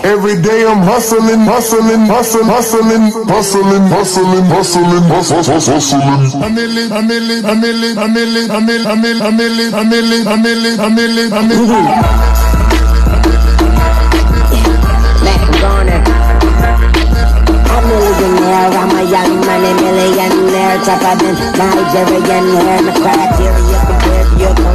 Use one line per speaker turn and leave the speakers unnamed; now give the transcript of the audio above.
Every day I'm hustling, hustling, hustling, hustling, hustling, hustling, hustling, hustling.
Millionaire, I'm a young money millionaire, tougher than Nigerian hair. My criteria compared to your